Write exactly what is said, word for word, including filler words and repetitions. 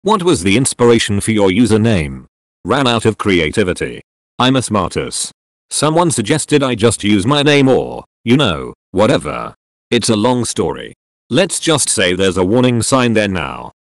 What was the inspiration for your username? Ran out of creativity. I'm a smartass. Someone suggested I just use my name or, you know, whatever. It's a long story. Let's just say there's a warning sign there now.